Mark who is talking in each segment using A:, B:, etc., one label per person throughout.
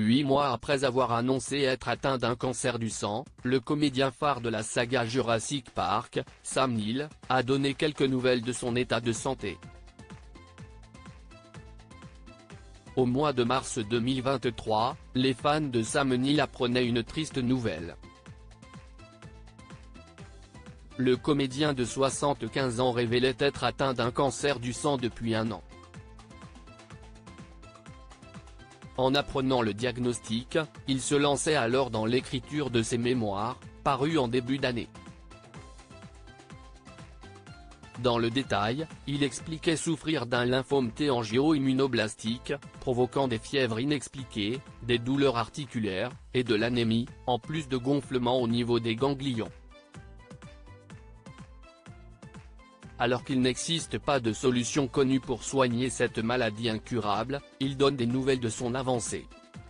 A: 8 mois après avoir annoncé être atteint d'un cancer du sang, le comédien phare de la saga Jurassic Park, Sam Neill, a donné quelques nouvelles de son état de santé. Au mois de mars 2023, les fans de Sam Neill apprenaient une triste nouvelle. Le comédien de 75 ans révélait être atteint d'un cancer du sang depuis 1 an. En apprenant le diagnostic, il se lançait alors dans l'écriture de ses mémoires, parues en début d'année. Dans le détail, il expliquait souffrir d'un lymphome T angio-immunoblastique, provoquant des fièvres inexpliquées, des douleurs articulaires, et de l'anémie, en plus de gonflements au niveau des ganglions. Alors qu'il n'existe pas de solution connue pour soigner cette maladie incurable, il donne des nouvelles de son avancée.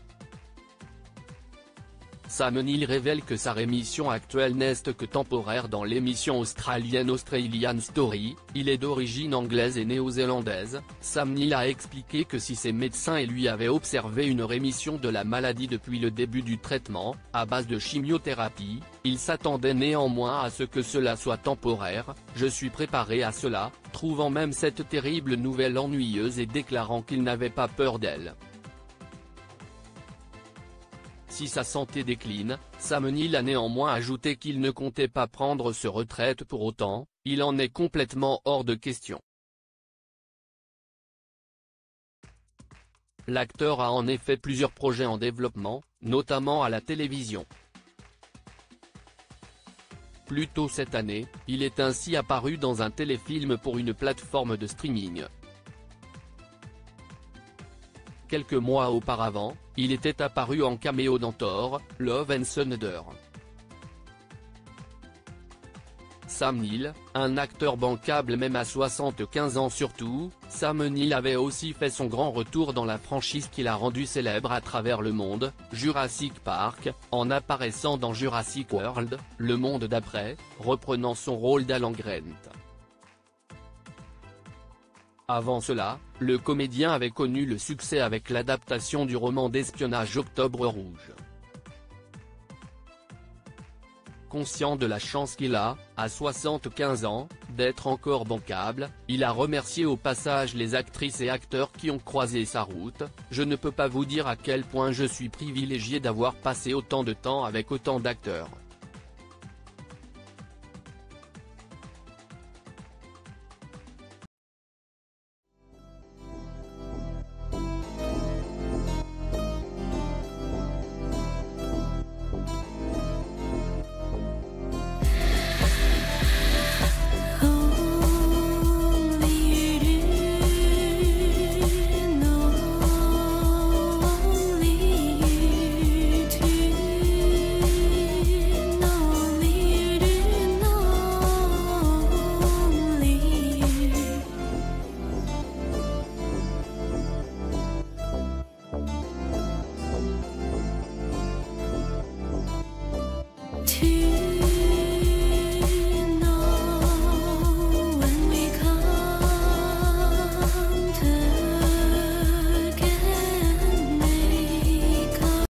A: Sam Neill révèle que sa rémission actuelle n'est que temporaire dans l'émission australienne Australian Story. Il est d'origine anglaise et néo-zélandaise. Sam Neill a expliqué que si ses médecins et lui avaient observé une rémission de la maladie depuis le début du traitement, à base de chimiothérapie, il s'attendait néanmoins à ce que cela soit temporaire. Je suis préparé à cela, trouvant même cette terrible nouvelle ennuyeuse et déclarant qu'il n'avait pas peur d'elle. Si sa santé décline, Sam Neill a néanmoins ajouté qu'il ne comptait pas prendre sa retraite pour autant, il en est complètement hors de question. L'acteur a en effet plusieurs projets en développement, notamment à la télévision. Plus tôt cette année, il est ainsi apparu dans un téléfilm pour une plateforme de streaming. Quelques mois auparavant, il était apparu en caméo dans Thor, Love and Thunder. Sam Neill, un acteur bancable même à 75 ans surtout, Sam Neill avait aussi fait son grand retour dans la franchise qu'il a rendue célèbre à travers le monde, Jurassic Park, en apparaissant dans Jurassic World, Le Monde d'après, reprenant son rôle d'Alan Grant. Avant cela, le comédien avait connu le succès avec l'adaptation du roman d'espionnage Octobre Rouge. Conscient de la chance qu'il a, à 75 ans, d'être encore bancable, il a remercié au passage les actrices et acteurs qui ont croisé sa route. Je ne peux pas vous dire à quel point je suis privilégié d'avoir passé autant de temps avec autant d'acteurs.
B: To